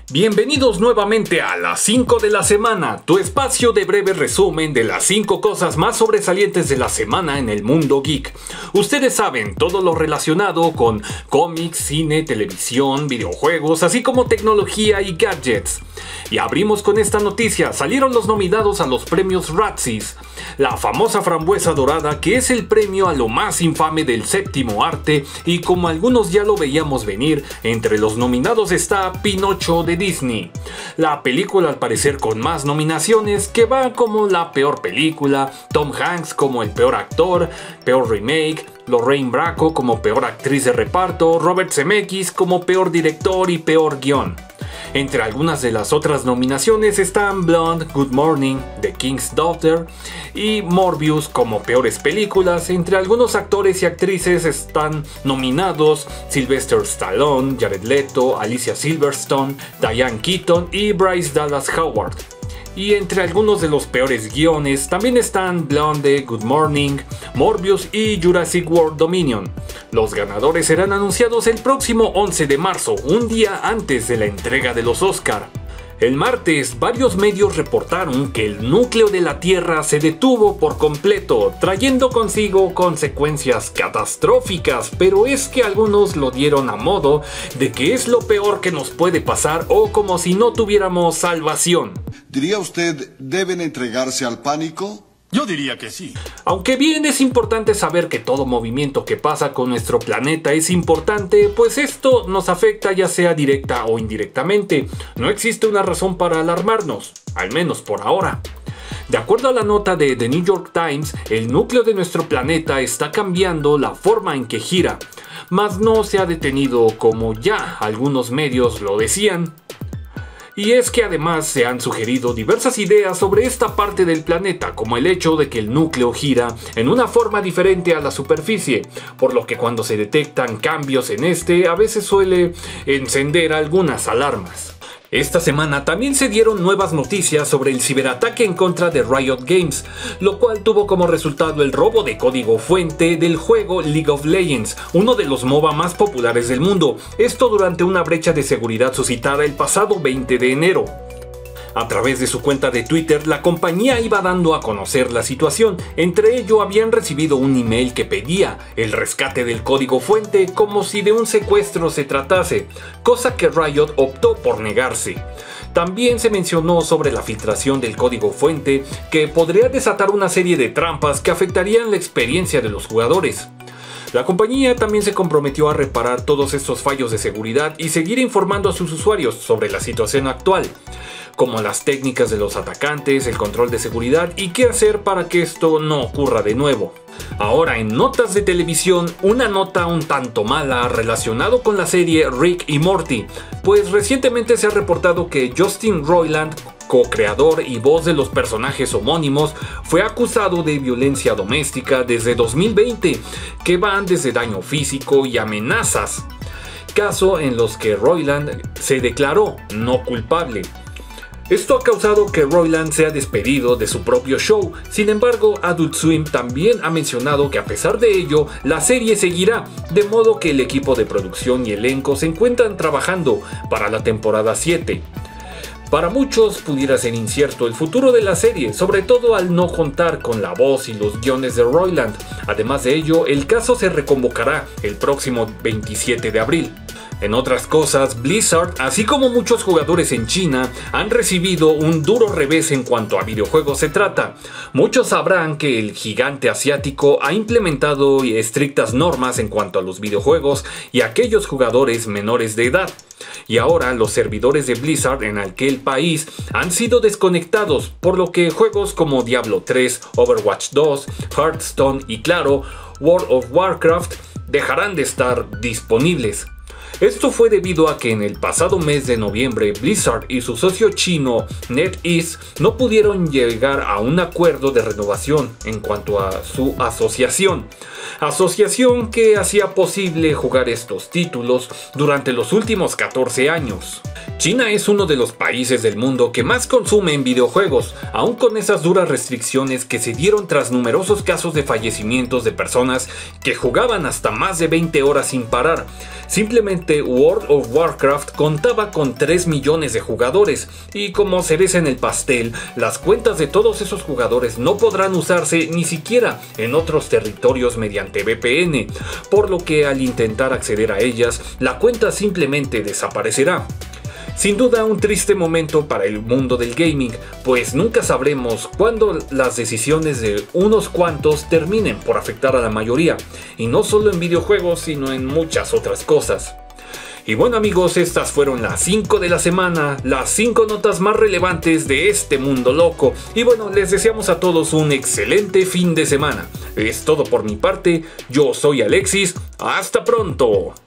Bienvenidos nuevamente a las 5 de la semana, tu espacio de breve resumen de las 5 cosas más sobresalientes de la semana en el mundo geek. Ustedes saben todo lo relacionado con cómics, cine, televisión, videojuegos, así como tecnología y gadgets. Y abrimos con esta noticia: salieron los nominados a los premios Razzies, la famosa frambuesa dorada que es el premio a lo más infame del séptimo arte, y como algunos ya lo veíamos venir, entre los nominados está Pinocho de Disney, la película al parecer con más nominaciones, que va como la peor película, Tom Hanks como el peor actor, peor remake, Lorraine Bracco como peor actriz de reparto, Robert Zemeckis como peor director y peor guión. Entre algunas de las otras nominaciones están Blonde, Good Morning, The King's Daughter y Morbius como peores películas. Entre algunos actores y actrices están nominados Sylvester Stallone, Jared Leto, Alicia Silverstone, Diane Keaton y Bryce Dallas Howard. Y entre algunos de los peores guiones también están Blonde, Good Morning, Morbius y Jurassic World Dominion. Los ganadores serán anunciados el próximo 11 de marzo, un día antes de la entrega de los Oscar. El martes, varios medios reportaron que el núcleo de la Tierra se detuvo por completo, trayendo consigo consecuencias catastróficas, pero es que algunos lo dieron a modo de que es lo peor que nos puede pasar o como si no tuviéramos salvación. ¿Diría usted, deben entregarse al pánico? Yo diría que sí. Aunque bien es importante saber que todo movimiento que pasa con nuestro planeta es importante, pues esto nos afecta ya sea directa o indirectamente. No existe una razón para alarmarnos, al menos por ahora. De acuerdo a la nota de The New York Times, el núcleo de nuestro planeta está cambiando la forma en que gira, mas no se ha detenido como ya algunos medios lo decían. Y es que además se han sugerido diversas ideas sobre esta parte del planeta, como el hecho de que el núcleo gira en una forma diferente a la superficie, por lo que cuando se detectan cambios en este, a veces suele encender algunas alarmas. Esta semana también se dieron nuevas noticias sobre el ciberataque en contra de Riot Games, lo cual tuvo como resultado el robo de código fuente del juego League of Legends, uno de los MOBA más populares del mundo, esto durante una brecha de seguridad suscitada el pasado 20 de enero. A través de su cuenta de Twitter, la compañía iba dando a conocer la situación. Entre ello, habían recibido un email que pedía el rescate del código fuente como si de un secuestro se tratase, cosa que Riot optó por negarse. También se mencionó sobre la filtración del código fuente, que podría desatar una serie de trampas que afectarían la experiencia de los jugadores. La compañía también se comprometió a reparar todos estos fallos de seguridad y seguir informando a sus usuarios sobre la situación actual, como las técnicas de los atacantes, el control de seguridad y qué hacer para que esto no ocurra de nuevo. Ahora, en notas de televisión, una nota un tanto mala relacionado con la serie Rick y Morty, pues recientemente se ha reportado que Justin Roiland, co-creador y voz de los personajes homónimos, fue acusado de violencia doméstica desde 2020, que van desde daño físico y amenazas, caso en los que Roiland se declaró no culpable. Esto ha causado que Roiland sea despedido de su propio show. Sin embargo, Adult Swim también ha mencionado que a pesar de ello, la serie seguirá, de modo que el equipo de producción y elenco se encuentran trabajando para la temporada 7. Para muchos pudiera ser incierto el futuro de la serie, sobre todo al no contar con la voz y los guiones de Roiland. Además de ello, el caso se reconvocará el próximo 27 de abril. En otras cosas, Blizzard, así como muchos jugadores en China, han recibido un duro revés en cuanto a videojuegos se trata. Muchos sabrán que el gigante asiático ha implementado estrictas normas en cuanto a los videojuegos y aquellos jugadores menores de edad. Y ahora los servidores de Blizzard en aquel país han sido desconectados, por lo que juegos como Diablo 3, Overwatch 2, Hearthstone y claro, World of Warcraft dejarán de estar disponibles. Esto fue debido a que en el pasado mes de noviembre Blizzard y su socio chino NetEase no pudieron llegar a un acuerdo de renovación en cuanto a su asociación que hacía posible jugar estos títulos durante los últimos 14 años. China es uno de los países del mundo que más consume en videojuegos, aun con esas duras restricciones que se dieron tras numerosos casos de fallecimientos de personas que jugaban hasta más de 20 horas sin parar. Simplemente World of Warcraft contaba con 3 millones de jugadores, y como cereza en el pastel, las cuentas de todos esos jugadores no podrán usarse ni siquiera en otros territorios mediante VPN, por lo que al intentar acceder a ellas, la cuenta simplemente desaparecerá. Sin duda un triste momento para el mundo del gaming, pues nunca sabremos cuándo las decisiones de unos cuantos terminen por afectar a la mayoría, y no solo en videojuegos sino en muchas otras cosas. Y bueno amigos, estas fueron las 5 de la semana, las 5 notas más relevantes de este mundo loco, y bueno, les deseamos a todos un excelente fin de semana. Es todo por mi parte, yo soy Alexis, hasta pronto.